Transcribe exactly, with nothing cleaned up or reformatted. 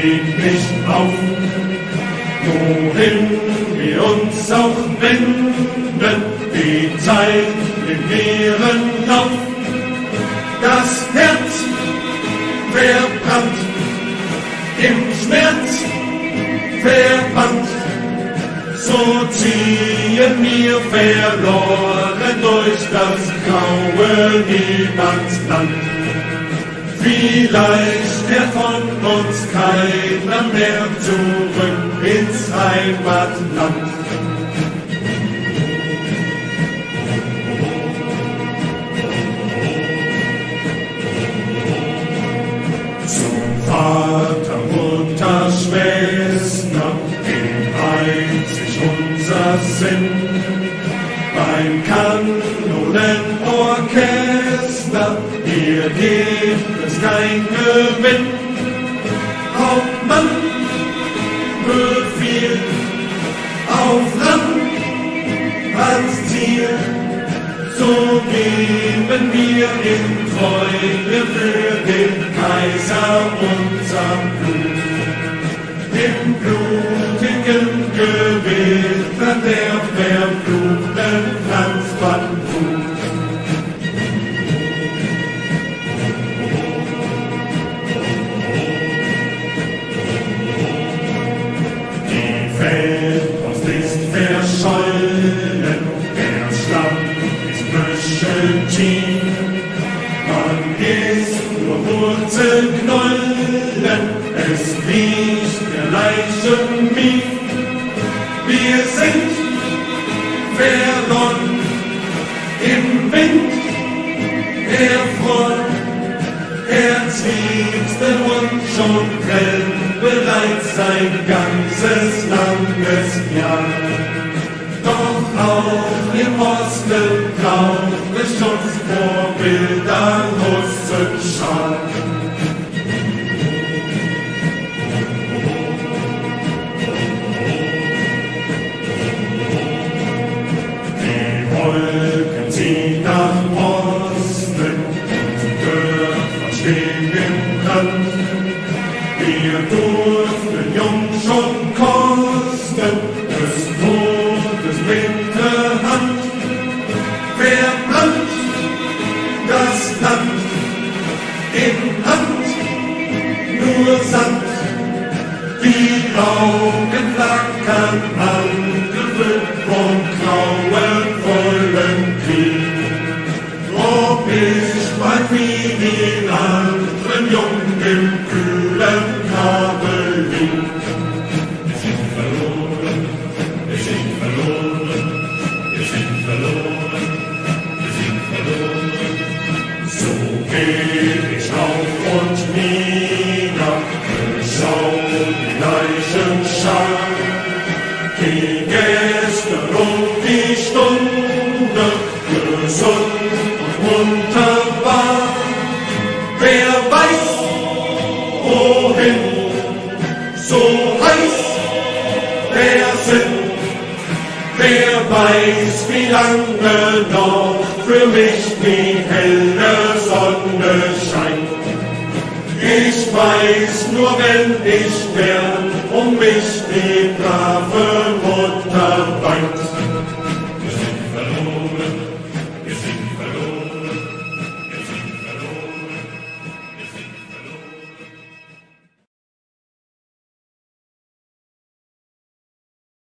gib nicht auf, wohin wir uns auch wenden, die Zeit im hehren Lauf. Das Herz verbrannt, im Schmerz verbannt, so ziehen wir verloren durch das graue Niemandsland. Vielleicht kehrt von uns keiner mehr zurück ins Heimatland. Zum Vater, Mutter, Schwester, dem einzig unser Sinn. Beim Kanonenorchester, hier gibt es kein Gewinn. Hauptmann befiehlt, auf Rand als Ziel, so geben wir in Treue für den Kaiser unser Blut. Im blutigen Gewitter der verfluchten Franz van Voort. Die Feldpost ist verschollen, der Schlamm ist büscheltief. Man ist nur Wurzelknollen, es riecht der Leichen mief. Wir sind verloren im Wind, erfroren, Herzliebste und schon brennt bereits ein ganzes langes Jahr. Doch auch im Osten braucht es Schutz vor wilder Russenschar. Die Wolken ziehen nach Osten und Dörfer stehen im Brand. Wir durften jung schon kosten des Todes linke Hand. Verbrannt das Land in Hand, nur Sand. Die Augen flackern angefüllt vom grauenvollen Krieg. Ob ich bald wie die anderen Jungen im kühlen Kabel lieg. Wir sind verloren, wir sind verloren, wir sind verloren, wir sind verloren. So geh ich auf und nieder, schau die Leichenschar. Die Gäste und die Stunde, gesund und wunderbar. Wer weiß, wohin, so heiß der Sinn. Wer weiß, wie lange noch für mich die helle Sonne scheint. Ich weiß nur, wenn ich sterb, um mich die brave Mutter weint.